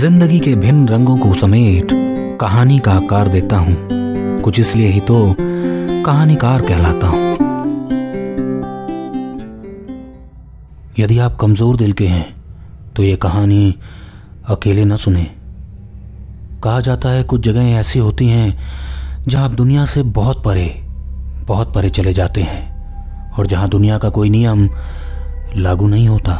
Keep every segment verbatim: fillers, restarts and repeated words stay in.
जिंदगी के भिन्न रंगों को समेट कहानी का आकार देता हूँ, कुछ इसलिए ही तो कहानीकार कहलाता हूँ। यदि आप कमजोर दिल के हैं तो ये कहानी अकेले न सुने। कहा जाता है कुछ जगहें ऐसी होती हैं जहाँ आप दुनिया से बहुत परे बहुत परे चले जाते हैं और जहाँ दुनिया का कोई नियम लागू नहीं होता।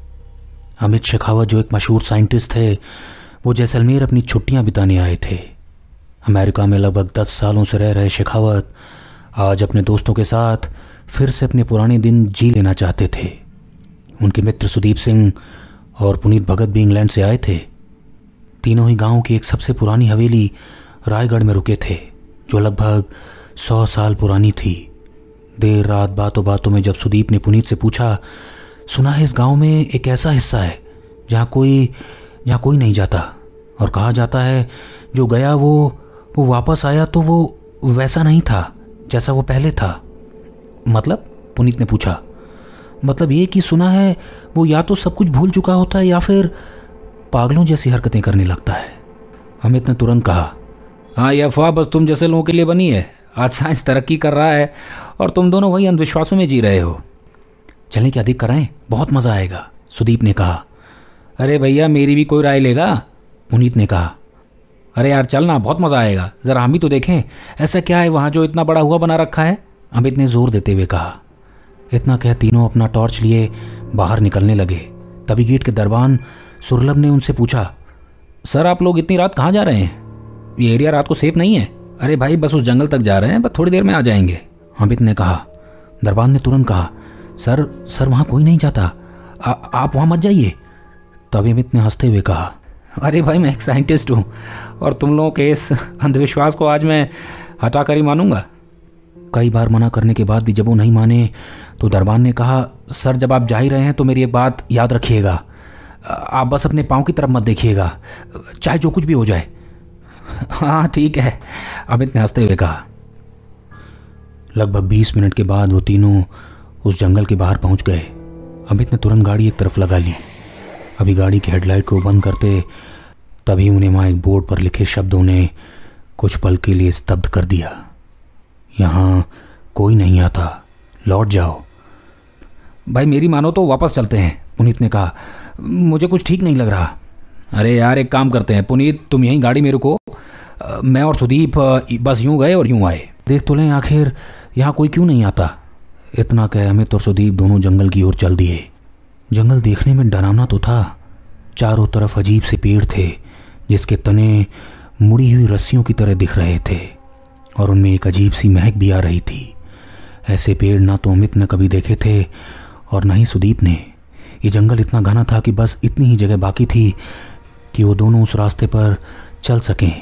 अमित शेखावत जो एक मशहूर साइंटिस्ट थे, वो जैसलमेर अपनी छुट्टियां बिताने आए थे। अमेरिका में लगभग दस सालों से रह रहे शेखावत आज अपने दोस्तों के साथ फिर से अपने पुराने दिन जी लेना चाहते थे। उनके मित्र सुदीप सिंह और पुनीत भगत भी इंग्लैंड से आए थे। तीनों ही गांव की एक सबसे पुरानी हवेली रायगढ़ में रुके थे, जो लगभग सौ साल पुरानी थी। देर रात बातों बातों में जब सुदीप ने पुनीत से पूछा, सुना है इस गांव में एक ऐसा हिस्सा है जहाँ कोई जहाँ कोई नहीं जाता, और कहा जाता है जो गया वो वो वापस आया तो वो वैसा नहीं था जैसा वो पहले था। मतलब? पुनीत ने पूछा। मतलब ये कि सुना है वो या तो सब कुछ भूल चुका होता है या फिर पागलों जैसी हरकतें करने लगता है। अमित ने तुरंत कहा, हाँ, यह अफवाह बस तुम जैसे लोगों के लिए बनी है। आज साइंस तरक्की कर रहा है और तुम दोनों वही अंधविश्वासों में जी रहे हो। चलने की अधिक कराएं, बहुत मज़ा आएगा, सुदीप ने कहा। अरे भैया, मेरी भी कोई राय लेगा? पुनीत ने कहा। अरे यार चलना, बहुत मज़ा आएगा, ज़रा हम भी तो देखें ऐसा क्या है वहाँ जो इतना बड़ा हुआ बना रखा है, अमित ने जोर देते हुए कहा। इतना कह तीनों अपना टॉर्च लिए बाहर निकलने लगे। तभी गेट के दरबान सुरलभ ने उनसे पूछा, सर आप लोग इतनी रात कहाँ जा रहे हैं? ये एरिया रात को सेफ नहीं है। अरे भाई बस उस जंगल तक जा रहे हैं, बस थोड़ी देर में आ जाएंगे, अमित ने कहा। दरबान ने तुरंत कहा, सर सर वहाँ कोई नहीं जाता, आ, आप वहाँ मत जाइए। तभी अमित ने हंसते हुए कहा, अरे भाई मैं एक साइंटिस्ट हूँ और तुम लोगों के इस अंधविश्वास को आज मैं हटा कर ही मानूंगा। कई बार मना करने के बाद भी जब वो नहीं माने तो दरबान ने कहा, सर जब आप जा ही रहे हैं तो मेरी एक बात याद रखिएगा, आप बस अपने पाँव की तरफ मत देखिएगा, चाहे जो कुछ भी हो जाए। हाँ ठीक है, अमित ने हंसते हुए कहा। लगभग बीस मिनट के बाद वो तीनों उस जंगल के बाहर पहुंच गए। अमित ने तुरंत गाड़ी एक तरफ लगा ली। अभी गाड़ी की हेडलाइट को बंद करते तभी उन्हें वहाँ एक बोर्ड पर लिखे शब्दों ने कुछ पल के लिए स्तब्ध कर दिया। यहाँ कोई नहीं आता, लौट जाओ। भाई मेरी मानो तो वापस चलते हैं, पुनीत ने कहा। मुझे कुछ ठीक नहीं लग रहा। अरे यार एक काम करते हैं पुनीत, तुम यहीं गाड़ी में रुको, मैं और सुदीप बस यूं गए और यूं आए, देख तो लें आखिर यहाँ कोई क्यों नहीं आता। इतना कह अमित और सुदीप दोनों जंगल की ओर चल दिए। जंगल देखने में डरावना तो था। चारों तरफ अजीब से पेड़ थे जिसके तने मुड़ी हुई रस्सियों की तरह दिख रहे थे और उनमें एक अजीब सी महक भी आ रही थी। ऐसे पेड़ ना तो अमित ने कभी देखे थे और न ही सुदीप ने। ये जंगल इतना घना था कि बस इतनी ही जगह बाकी थी कि वो दोनों उस रास्ते पर चल सकें।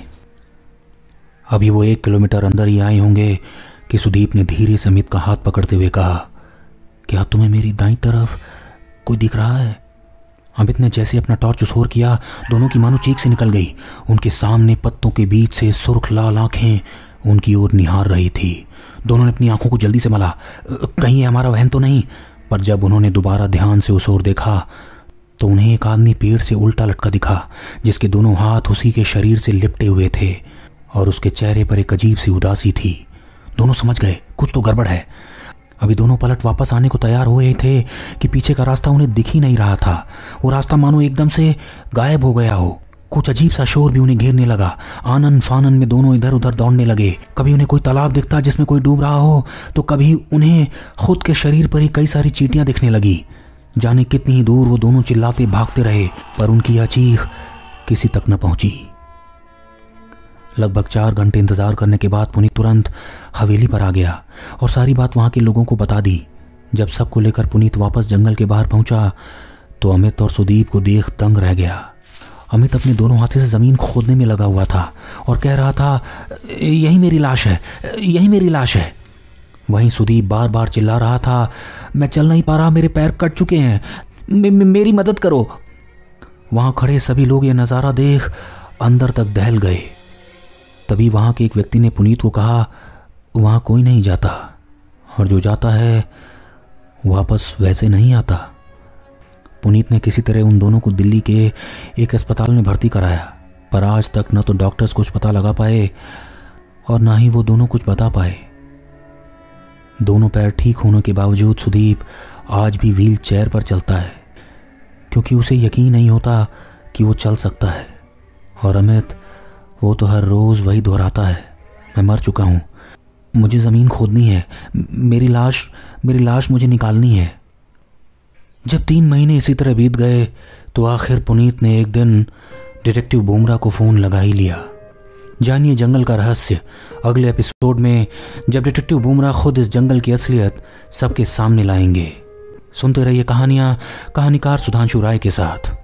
अभी वो एक किलोमीटर अंदर ही आए होंगे कि सुदीप ने धीरे से अमित का हाथ पकड़ते हुए कहा, क्या तुम्हें मेरी दाईं तरफ कोई दिख रहा है? अमित ने जैसे अपना टॉर्च उसोर किया, दोनों की मानो चीख से निकल गई। उनके सामने पत्तों के बीच से सुर्ख लाल आंखें उनकी ओर निहार रही थी। दोनों ने अपनी आंखों को जल्दी से मला, कहीं ये हमारा वहम तो नहीं। पर जब उन्होंने दोबारा ध्यान से उस ओर देखा तो उन्हें एक आदमी पेड़ से उल्टा लटका दिखा, जिसके दोनों हाथ उसी के शरीर से लिपटे हुए थे और उसके चेहरे पर एक अजीब सी उदासी थी। दोनों समझ गए कुछ तो गड़बड़ है। अभी दोनों पलट वापस आने को तैयार हुए थे कि पीछे का रास्ता उन्हें दिख ही नहीं रहा था। वो रास्ता मानो एकदम से गायब हो गया हो। कुछ अजीब सा शोर भी उन्हें घेरने लगा। आनन फानन में दोनों इधर उधर दौड़ने लगे। कभी उन्हें कोई तालाब दिखता जिसमें कोई डूब रहा हो, तो कभी उन्हें खुद के शरीर पर ही कई सारी चींटियां दिखने लगी। जाने कितनी ही दूर वो दोनों चिल्लाते भागते रहे, पर उनकी यह चीख किसी तक न पहुंची। लगभग चार घंटे इंतजार करने के बाद पुनीत तुरंत हवेली पर आ गया और सारी बात वहां के लोगों को बता दी। जब सबको लेकर पुनीत वापस जंगल के बाहर पहुंचा तो अमित और सुदीप को देख दंग रह गया। अमित अपने दोनों हाथों से जमीन खोदने में लगा हुआ था और कह रहा था, यही मेरी लाश है, यही मेरी लाश है। वहीं सुदीप बार बार चिल्ला रहा था, मैं चल नहीं पा रहा, मेरे पैर कट चुके हैं, मे, मे, मेरी मदद करो। वहां खड़े सभी लोग ये नज़ारा देख अंदर तक दहल गए। तभी वहां के एक व्यक्ति ने पुनीत को कहा, वहां कोई नहीं जाता और जो जाता है वापस वैसे नहीं आता। पुनीत ने किसी तरह उन दोनों को दिल्ली के एक अस्पताल में भर्ती कराया, पर आज तक न तो डॉक्टर्स कुछ पता लगा पाए और ना ही वो दोनों कुछ बता पाए। दोनों पैर ठीक होने के बावजूद सुदीप आज भी व्हील चेयर पर चलता है, क्योंकि उसे यकीन नहीं होता कि वो चल सकता है। और अमित, वो तो हर रोज़ वही दोहराता है, मैं मर चुका हूँ, मुझे ज़मीन खोदनी है, मेरी लाश मेरी लाश मुझे निकालनी है। जब तीन महीने इसी तरह बीत गए तो आखिर पुनीत ने एक दिन डिटेक्टिव बुमरा को फ़ोन लगा ही लिया। जानिए जंगल का रहस्य अगले एपिसोड में, जब डिटेक्टिव बुमरा खुद इस जंगल की असलियत सबके सामने लाएंगे। सुनते रहिए कहानियाँ कहानीकार सुधांशु राय के साथ।